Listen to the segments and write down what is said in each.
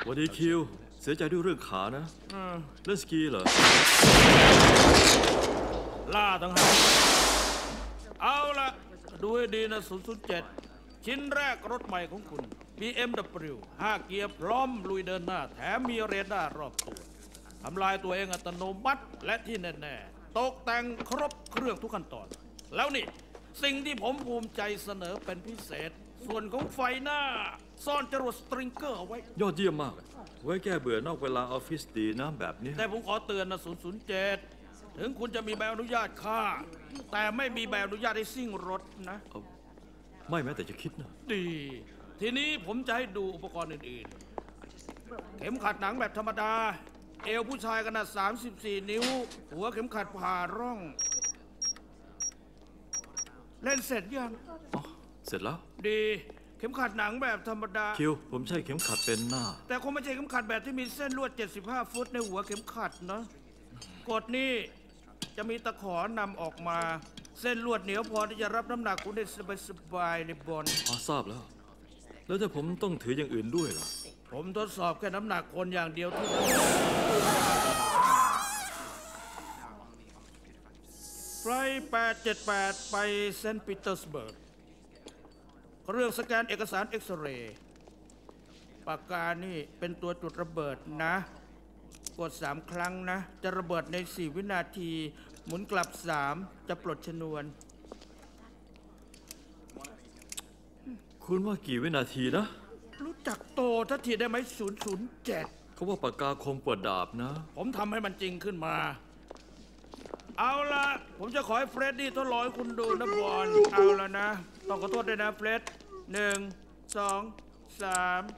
วันดีคิวเสียใจด้วยเรื่องขานะเล่นสกีเหรอล่าทั้งหากเอาละดูให้ดีนะ007ชิ้นแรกรถใหม่ของคุณ BMW 5 เกียร์พร้อมลุยเดินหน้าแถมมีเรดาร์รอบตัวทำลายตัวเองอัตโนมัติและที่แน่ๆตกแต่งครบเครื่องทุกขั้นตอนแล้วนี่สิ่งที่ผมภูมิใจเสนอเป็นพิเศษส่วนของไฟหน้าซ่อนจรวดสตริงเกอร์เอาไว้ยอดเยี่ยมมากไว้แก้เบื่อนอกเวลาออฟฟิศดีนะแบบนี้แต่ผมขอเตือนนะ007ถึงคุณจะมีใบอนุญาตฆ่าแต่ไม่มีใบอนุญาตให้ซิ่งรถนะไม่แม้แต่จะคิดนะดีทีนี้ผมจะให้ดูอุปกรณ์อื่นๆเข็มขัดหนังแบบธรรมดาเอวผู้ชายขนาด34 นิ้วหัวเข็มขัดผ่าร่องเล่นเสร็จยังเสร็จแล้วดีเข็มขัดหนังแบบธรรมดาคิวผมใช้เข็มขัดเป็นหน้าแต่คงไม่ใช่เข็มขัดแบบที่มีเส้นลวด75 ฟุตในหัวเข็มขัดนะกฎนี้จะมีตะขอนำออกมาเส้นลวดเหนียวพอที่จะรับน้ำหนักคุณได้สบายๆในบอลทราบแล้วแล้วถ้าผมต้องถืออย่างอื่นด้วยล่ะผมทดสอบแค่น้ำหนักคนอย่างเดียวเท่านั้นไฟล์878ไปเซนต์ปีเตอร์สเบิร์กเครื่องสแกนเอกสารเอ็กซเรย์ปากกานี่เป็นตัวจุดระเบิดนะกด3 ครั้งนะจะระเบิดใน4 วินาทีหมุนกลับ3จะปลดชนวนคุณว่ากี่วินาทีนะรู้จักโตทันทีได้ไหม007 เขาว่าปากกาคมกว่าดาบนะผมทำให้มันจริงขึ้นมาเอาละผมจะขอให้เฟรดดี้ทดลองให้คุณดูนะบอลเอาละนะต้องขอโทษด้วยนะเฟรด1 2 3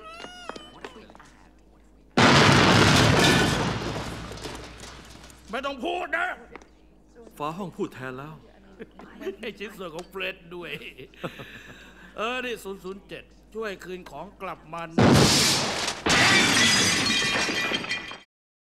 ไม่ต้องพูดนะฟ้าห้องพูดแทนแล้วให้ชิ้นส่วนของเฟรดด้วยนี่007ช่วยคืนของกลับมัน